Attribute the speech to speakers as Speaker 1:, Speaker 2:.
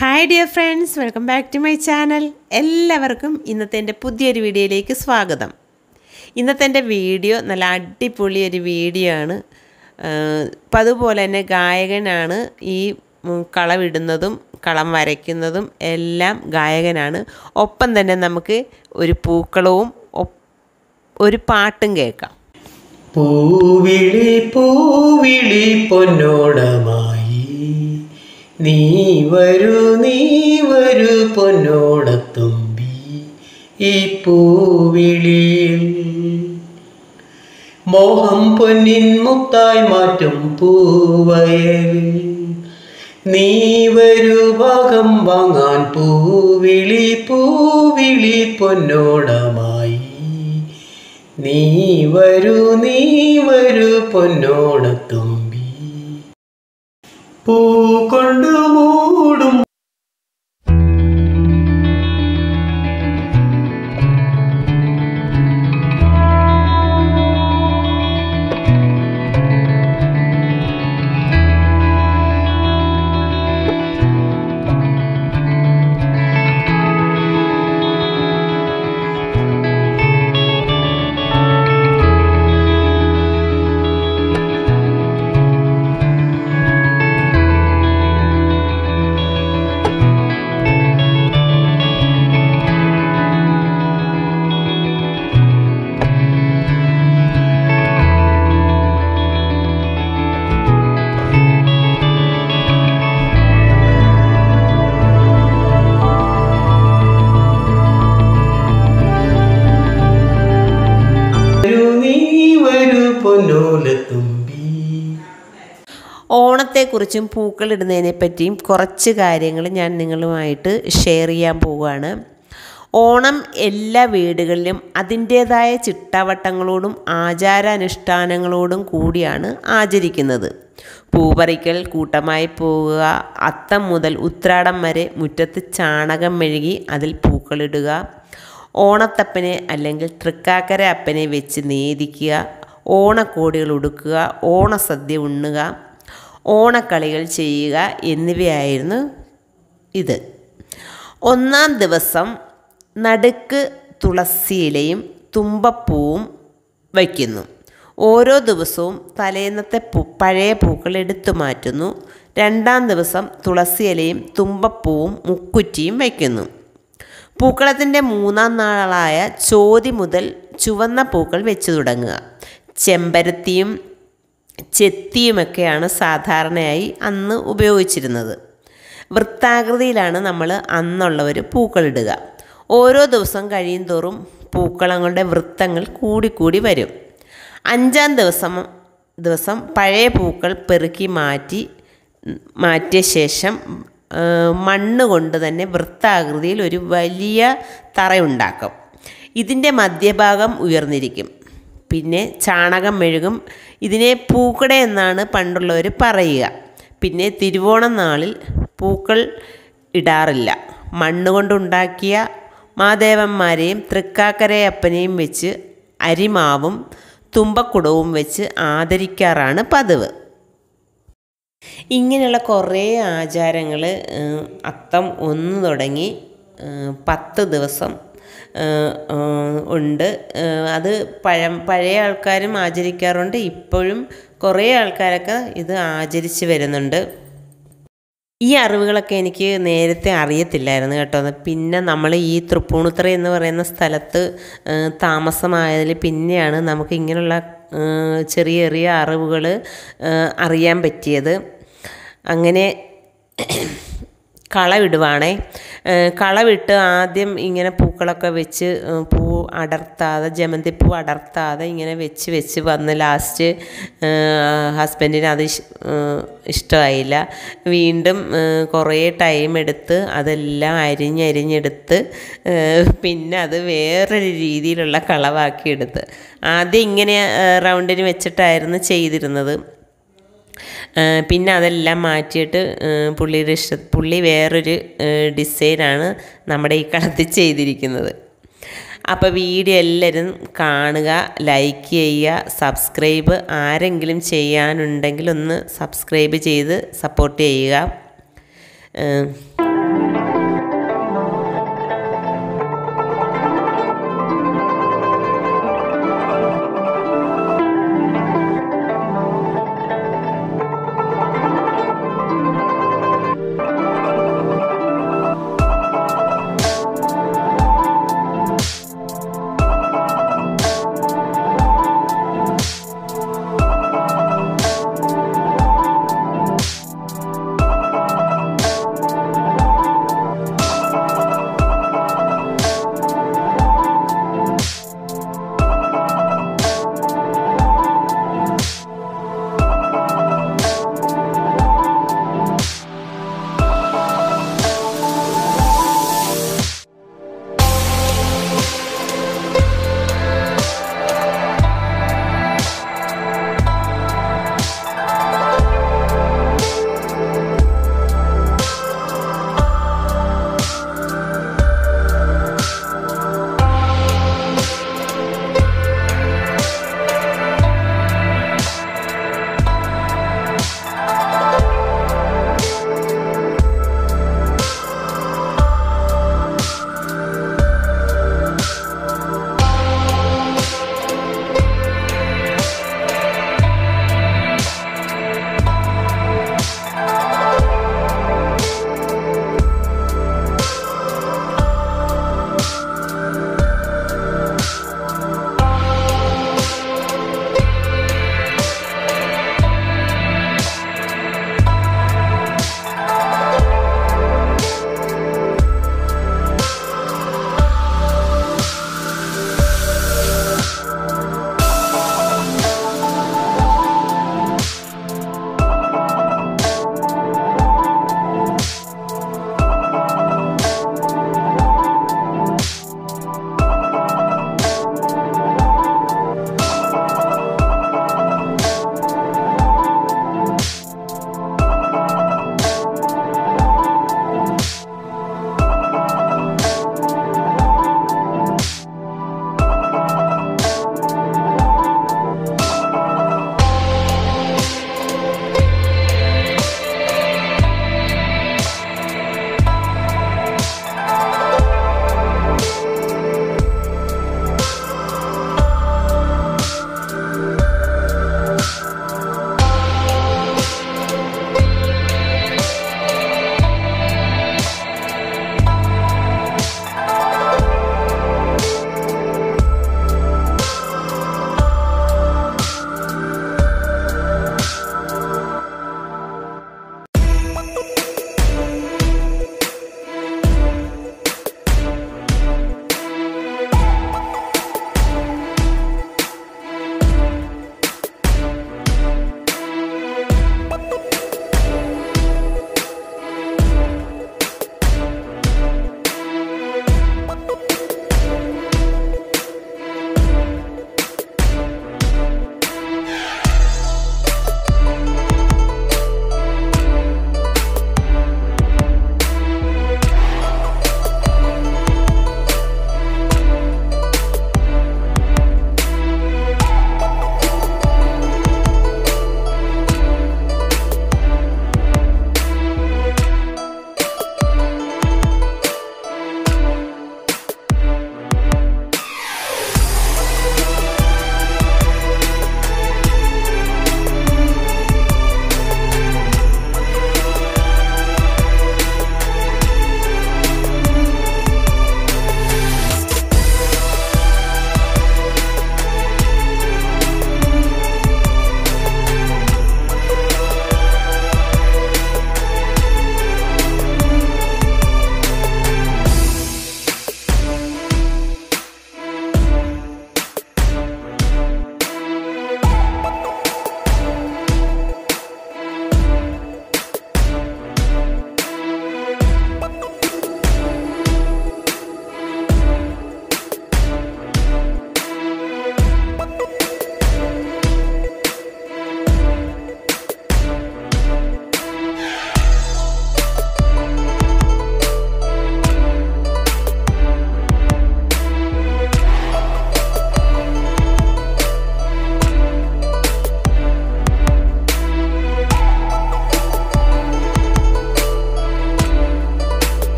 Speaker 1: Hi dear friends, welcome back to my channel. എല്ലാവർക്കും ഇന്നത്തെ എൻ്റെ പുതിയൊരു വീഡിയോയിലേക്ക് സ്വാഗതം. ഇന്നത്തെ എൻ്റെ വീഡിയോ നല്ല അടിപൊളി ഒരു വീഡിയോ ആണ്. അപ്പം അതുപോലെ തന്നെ ഗായകനാണ് ഈ കളവിടുന്നതും കളം വരയ്ക്കുന്നതും എല്ലാം ഗായകനാണ്. ഒപ്പം തന്നെ നമുക്ക് ഒരു പൂക്കളവും ഒരു പാട്ടും കേൾക്കാം.
Speaker 2: പൂവിളി പൂവിളി പൊന്നോടമായി നീ വരൂ പൊന്നോടത്തുമ്പി ഈ പൂവിളിയിൽ മോഹം പൊന്നിൻ മുത്തായി മാറ്റും പൂവയലിൽ നീ വരൂ ഭാഗം വാങ്ങാൻ പൂവിളി പൂവിളി പൊന്നോടമായി നീ വരൂ പൊന്നോടത്തുമ്പി പൂ കൊണ്ടു മൂടും
Speaker 1: ഓണത്തെക്കുറിച്ചും പൂക്കളിടുന്നതിനെ പറ്റിയും കുറച്ച് കാര്യങ്ങൾ ഞാൻ നിങ്ങളുമായിട്ട് ഷെയർ ചെയ്യാൻ പോവുകയാണ്. ഓണം എല്ലാ വീടുകളിലും അതിൻ്റേതായ ചിട്ടവട്ടങ്ങളോടും ആചാരാനുഷ്ഠാനങ്ങളോടും കൂടിയാണ് ആചരിക്കുന്നത്. പൂപറിക്കൽ, കൂട്ടമായി പോവുക, അത്തം മുതൽ ഉത്രാടം വരെ മുറ്റത്ത് ചാണകം മെഴുകി അതിൽ പൂക്കളിടുക, ഓണത്തപ്പനെ അല്ലെങ്കിൽ തൃക്കാക്കര അപ്പനെ വെച്ച് നേദിക്കുക, ഓണക്കോടികൾ ഉടുക്കുക, ഓണസദ്യ ഉണ്ണുക, ഓണക്കളികൾ ചെയ്യുക എന്നിവയായിരുന്നു ഇത്. ഒന്നാം ദിവസം നടുക്ക് തുളസിയിലയും തുമ്പപ്പൂവും വയ്ക്കുന്നു. ഓരോ ദിവസവും തലേന്നത്തെ പഴയ പൂക്കൾ എടുത്തു മാറ്റുന്നു. രണ്ടാം ദിവസം തുളസിയിലയും തുമ്പപ്പൂവും മുക്കുറ്റിയും വയ്ക്കുന്നു. പൂക്കളത്തിൻ്റെ മൂന്നാം നാളായ ചോതി മുതൽ ചുവന്ന പൂക്കൾ വെച്ച് തുടങ്ങുക. ചെമ്പരത്തിയും ചെത്തിയുമൊക്കെയാണ് സാധാരണയായി അന്ന് ഉപയോഗിച്ചിരുന്നത്. വൃത്താകൃതിയിലാണ് നമ്മൾ അന്നുള്ളവർ പൂക്കളിടുക. ഓരോ ദിവസം കഴിയും തോറും പൂക്കളങ്ങളുടെ വൃത്തങ്ങൾ കൂടിക്കൂടി വരും. അഞ്ചാം ദിവസം പഴയ പൂക്കൾ പെറുക്കി മാറ്റിയ ശേഷം മണ്ണ് കൊണ്ട് തന്നെ വൃത്താകൃതിയിൽ ഒരു വലിയ തറയുണ്ടാക്കും. ഇതിൻ്റെ മധ്യഭാഗം ഉയർന്നിരിക്കും. പിന്നെ ചാണകം മെഴുകും. ഇതിനെ പൂക്കട എന്നാണ് പണ്ടുള്ളവർ പറയുക. പിന്നെ തിരുവോണം നാളിൽ പൂക്കൾ ഇടാറില്ല. മണ്ണുകൊണ്ടുണ്ടാക്കിയ മാദേവന്മാരെയും തൃക്കാക്കരയപ്പനെയും വെച്ച് അരിമാവും തുമ്പക്കുടവും വെച്ച് ആദരിക്കാറാണ് പതിവ്. ഇങ്ങനെയുള്ള കുറേ ആചാരങ്ങൾ അത്തം 1 തുടങ്ങി 10 ദിവസം ഉണ്ട്. അത് പഴയ ആൾക്കാരും ആചരിക്കാറുണ്ട്. ഇപ്പോഴും കുറേ ആൾക്കാരൊക്കെ ഇത് ആചരിച്ച് വരുന്നുണ്ട്. ഈ അറിവുകളൊക്കെ എനിക്ക് നേരത്തെ അറിയത്തില്ലായിരുന്നു കേട്ടോ. പിന്നെ നമ്മൾ ഈ തൃപ്പൂണിത്തുറ എന്ന് പറയുന്ന സ്ഥലത്ത് താമസമായതിൽ പിന്നെയാണ് നമുക്ക് ഇങ്ങനെയുള്ള ചെറിയ ചെറിയ അറിവുകൾ അറിയാൻ പറ്റിയത്. അങ്ങനെ കളവിടുവാണേ. കളവിട്ട് ആദ്യം ഇങ്ങനെ പൂക്കളൊക്കെ വെച്ച് ജമന്തിപ്പൂ അടർത്താതെ ഇങ്ങനെ വെച്ച് വന്ന് ലാസ്റ്റ് ഹസ്ബൻഡിന് അത് ഇഷ്ടമായില്ല. വീണ്ടും കുറേ ടൈം എടുത്ത് അതെല്ലാം അരിഞ്ഞെടുത്ത് പിന്നെ അത് വേറൊരു രീതിയിലുള്ള കളവാക്കിയെടുത്ത് ആദ്യം ഇങ്ങനെ റൗണ്ടിന് വെച്ചിട്ടായിരുന്നു ചെയ്തിരുന്നത്. പിന്നെ അതെല്ലാം മാറ്റിയിട്ട് പുള്ളി വേറൊരു ഡിസൈനാണ് നമ്മുടെ ഈ കളത്തിൽ ചെയ്തിരിക്കുന്നത്. അപ്പോൾ വീഡിയോ എല്ലാവരും കാണുക, ലൈക്ക് ചെയ്യുക, സബ്സ്ക്രൈബ് ആരെങ്കിലും ചെയ്യാനുണ്ടെങ്കിൽ ഒന്ന് സബ്സ്ക്രൈബ് ചെയ്ത് സപ്പോർട്ട് ചെയ്യുക.